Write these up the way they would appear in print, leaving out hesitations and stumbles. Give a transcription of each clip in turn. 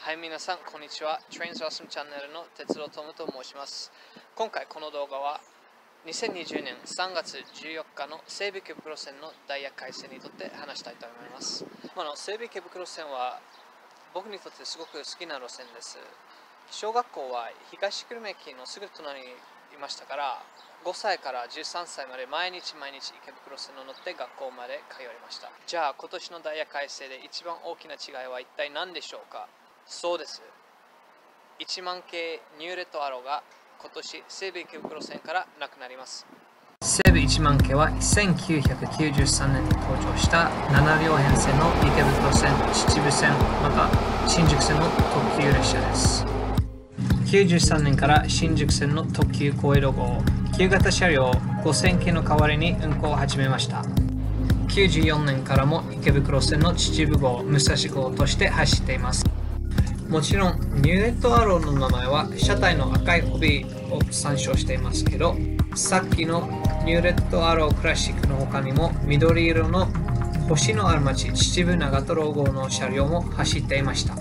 はい、皆さん、こんにちは。Trains Awesome チャンネルの鉄道トムと申します。今回この動画は2020年3月14日の西武池袋線のダイヤ改正にとって話したいと思います。西武池袋線は僕にとってすごく好きな路線です。小学校は東久留米駅のすぐ隣にいましたから、5歳から13歳まで毎日池袋線を乗って学校まで通いました。じゃあ今年のダイヤ改正で一番大きな違いは一体何でしょうか？そうです。1万系ニューレットアローが今年西武池袋線からなくなります。西武1万系は1993年に登場した7両編成の池袋線、秩父線、また新宿線の特急列車です。93年から新宿線の特急小江戸号、旧型車両5000系の代わりに運行を始めました。94年からも池袋線の秩父号、武蔵号として走っています。もちろんニューレットアローの名前は車体の赤い帯を参照していますけど、さっきのニューレットアロークラシックの他にも緑色の星のある町秩父長瀞号の車両も走っていました。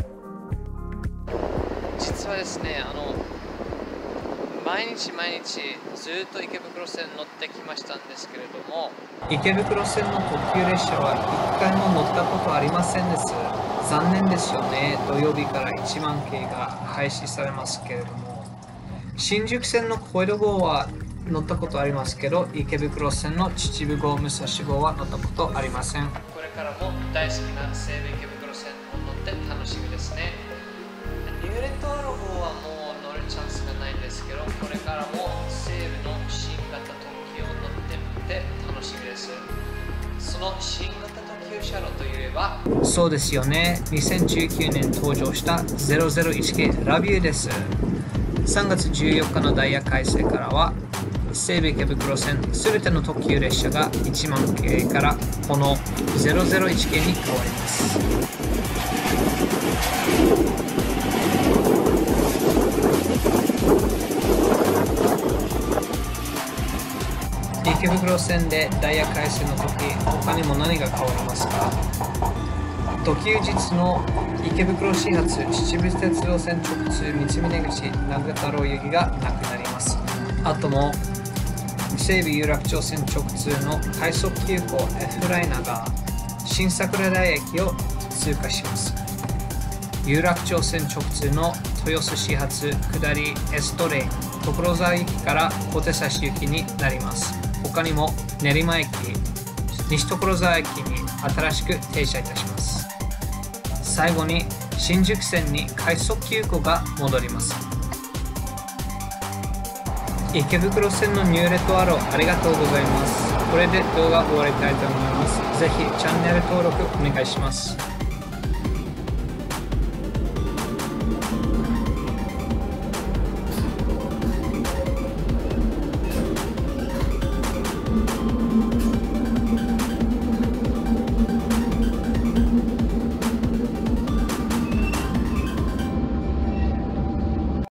実はですね、毎日ずっと池袋線乗ってきましたんですけれども、池袋線の特急列車は1回も乗ったことありませんです。残念ですよね。土曜日から1万系が廃止されますけれども、新宿線の小江戸号は乗ったことありますけど、池袋線の秩父号、武蔵号は乗ったことありません。これからも大好きな西武池袋線を乗って楽しみですね。ニューレットアロー号はもう乗るチャンスがないんですけど、これからも西武の新型特急を乗ってみて楽しみです。その新型特急車両といえば、そうですよね、2019年登場した001系ラビューです。3月14日のダイヤ改正からは西武池袋線すべての特急列車が1万系からこの001系に変わります。池袋線でダイヤ改正の時、他にも何が変わりますか？特急実の池袋始発秩父鉄道線直通三峰口長太郎行きがなくなります。あとも西武有楽町線直通の快速急行 F ライナーが新桜台駅を通過します。有楽町線直通の豊洲始発下り S トレイン所沢行きから小手指行きになります。他にも練馬駅、西所沢駅に新しく停車いたします。最後に新宿線に快速急行が戻ります。池袋線のニューレットアローありがとうございます。これで動画終わりたいと思います。ぜひチャンネル登録お願いします。